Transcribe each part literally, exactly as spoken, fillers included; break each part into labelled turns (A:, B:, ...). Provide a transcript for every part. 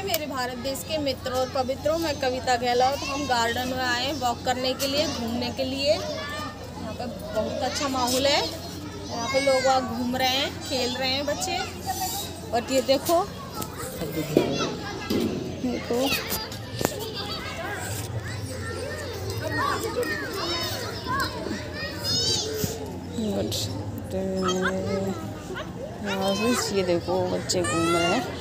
A: हाय मेरे भारत देश के मित्रों और पवित्रों, मैं कविता गहलोत। हम गार्डन में आए वॉक करने के लिए, घूमने के लिए। यहाँ पे बहुत अच्छा माहौल है। यहाँ पे लोग वहाँ घूम रहे हैं, खेल रहे हैं बच्चे। और ये देखो देखो ये देखो बच्चे घूम रहे हैं।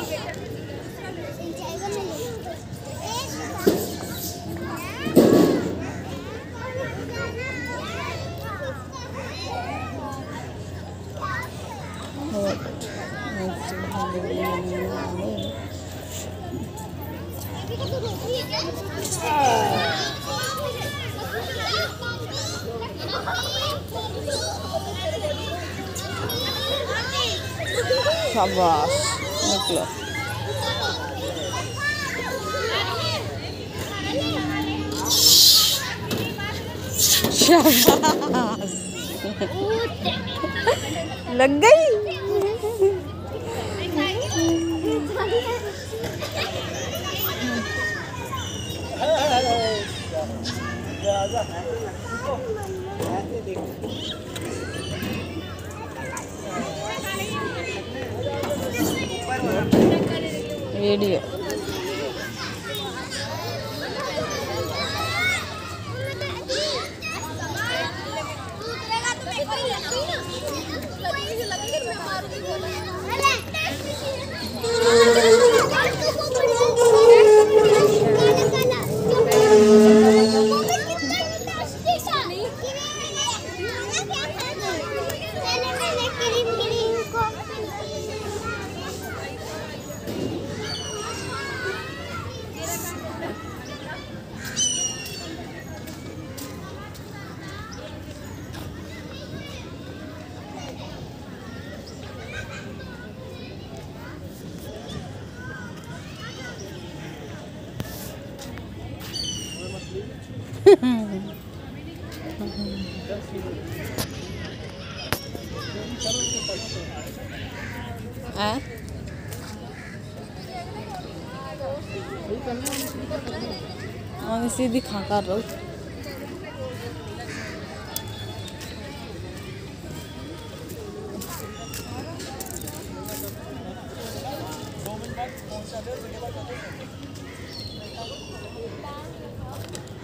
A: शाबाश, निकलो। शाबाश, लग गई। वीडियो सीधी खा कर रहो।